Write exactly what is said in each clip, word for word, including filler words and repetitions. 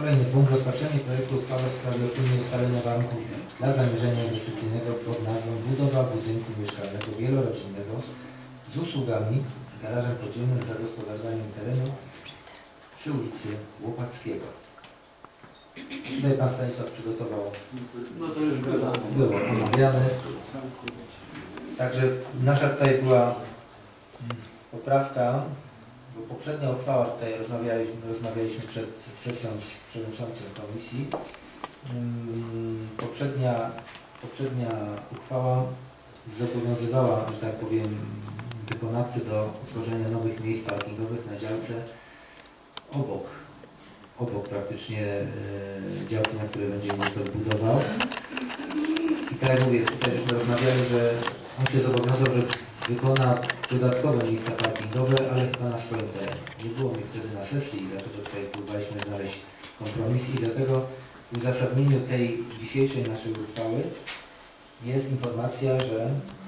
Kolejny punkt. Rozpatrzenie projektu uchwały w sprawie opinii ustalenia warunków dla zamierzenia inwestycyjnego pod nazwą budowa budynku mieszkalnego wielorodzinnego z usługami, garażem podziemnym, zagospodarowaniem terenu przy ulicy Łopackiego. Tutaj Pan Stanisław przygotował, no to już było, było omawiane. Także nasza tutaj była poprawka, bo poprzednia uchwała, tutaj rozmawialiśmy, rozmawialiśmy przed sesją z przewodniczącym komisji. Poprzednia, poprzednia uchwała zobowiązywała, że tak powiem, wykonawcę do utworzenia nowych miejsc parkingowych na działce obok, obok praktycznie e, działki, na której będzie inwestor budował. I tak jak mówię, tutaj żeśmy rozmawiali, że on się zobowiązał, że wykona dodatkowe miejsca parkingowe, ale chyba na swoim terenie. Nie było mnie wtedy na sesji, dlatego tutaj próbowaliśmy znaleźć kompromis i dlatego w uzasadnieniu tej dzisiejszej naszej uchwały jest informacja, że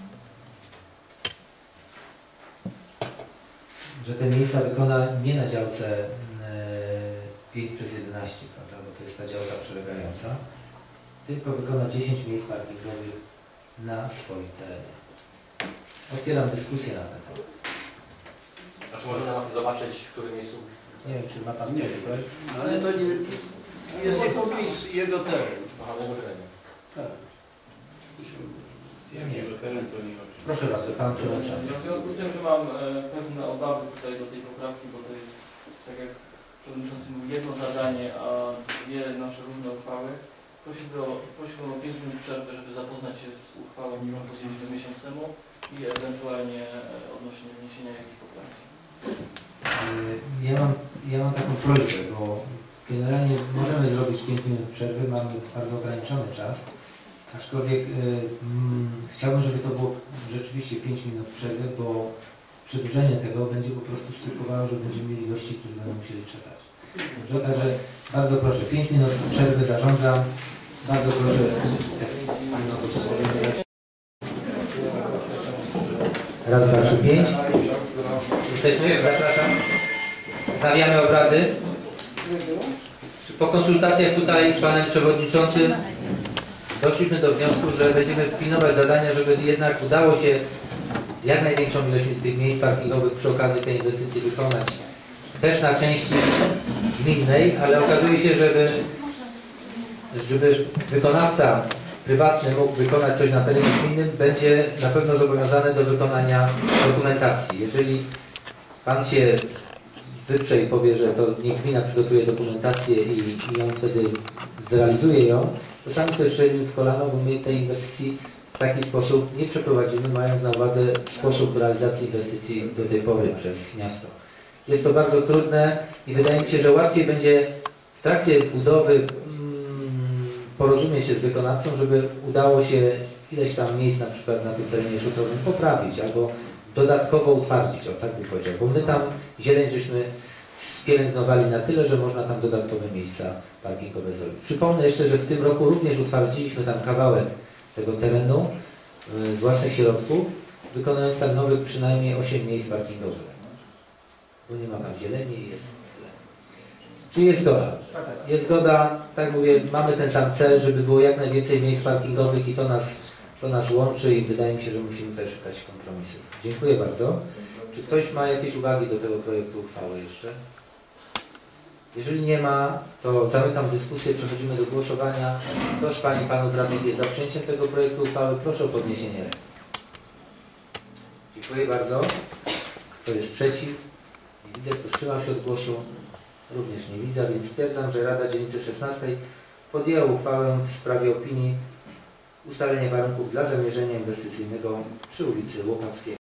że te miejsca wykona nie na działce pięć przez jedenaście, prawda, bo to jest ta działka przylegająca, tylko wykona dziesięć miejsc parkingowych na swoim terenie. Otwieram dyskusję na ten temat. A czy możemy zobaczyć, w którym miejscu? Nie wiem, czy ma Pan nie, tak? ale to nie jest jego miejsc, jego teren. Aha, jego terenie. Tak. Ja nie, bo teren to nie oczywiście. Proszę bardzo, Pan Przewodniczący. W związku z tym, że mam e, pewne obawy tutaj do tej poprawki, bo to jest, tak jak Przewodniczący mówił, jedno zadanie, a dwie nasze różne uchwały, prosiłbym o, prosiłbym o pięć minut przerwy, żeby zapoznać się z uchwałą, którą podjęliśmy miesiąc temu i ewentualnie odnośnie wniesienia jakiejś poprawki. Ja mam, ja mam taką prośbę, bo generalnie możemy zrobić pięć minut przerwy, mamy bardzo ograniczony czas, aczkolwiek y, mm, chciałbym, żeby to było rzeczywiście pięć minut przerwy, bo przedłużenie tego będzie po prostu skutkowało, że będziemy mieli gości, którzy będą musieli czekać. Dobrze, także bardzo proszę, pięć minut przerwy zarządzam. Bardzo proszę. Raz, dwa, trzy, pięć. Jesteśmy? Zapraszam. Wznawiamy obrady. Po konsultacjach tutaj z Panem Przewodniczącym doszliśmy do wniosku, że będziemy pilnować zadania, żeby jednak udało się jak największą ilość tych miejsc parkingowych przy okazji tej inwestycji wykonać też na części gminnej, ale okazuje się, żeby, żeby wykonawca prywatny mógł wykonać coś na terenie gminnym, będzie na pewno zobowiązany do wykonania dokumentacji. Jeżeli Pan się wyprze i powie, że to niech gmina przygotuje dokumentację i, i on wtedy zrealizuje ją, to sami sobie strzelimy w kolano, bo my tej inwestycji w taki sposób nie przeprowadzimy, mając na uwadze sposób realizacji inwestycji do tej pory przez miasto. Jest to bardzo trudne i wydaje mi się, że łatwiej będzie w trakcie budowy mm, porozumieć się z wykonawcą, żeby udało się ileś tam miejsc na przykład na tym terenie rzutowym poprawić albo dodatkowo utwardzić, o tak bym powiedział, bo my tam zieleń żeśmy spielęgnowali na tyle, że można tam dodatkowe miejsca parkingowe zrobić. Przypomnę jeszcze, że w tym roku również utwardziliśmy tam kawałek tego terenu y, z własnych środków, wykonując tam nowych przynajmniej osiem miejsc parkingowych. Bo nie ma tam zieleni i jest tyle. Czy jest zgoda? Jest zgoda, tak mówię, mamy ten sam cel, żeby było jak najwięcej miejsc parkingowych i to nas, to nas łączy i wydaje mi się, że musimy tutaj szukać kompromisów. Dziękuję bardzo. Czy ktoś ma jakieś uwagi do tego projektu uchwały jeszcze? Jeżeli nie ma, to zamykam dyskusję, przechodzimy do głosowania. Kto z Pań i Panów Radnych jest za przyjęciem tego projektu uchwały? Proszę o podniesienie ręki. Dziękuję bardzo. Kto jest przeciw? Nie widzę. Kto wstrzymał się od głosu? Również nie widzę, więc stwierdzam, że Rada Dzielnicy szesnastej podjęła uchwałę w sprawie opinii ustalenia warunków dla zamierzenia inwestycyjnego przy ulicy Łopackiego.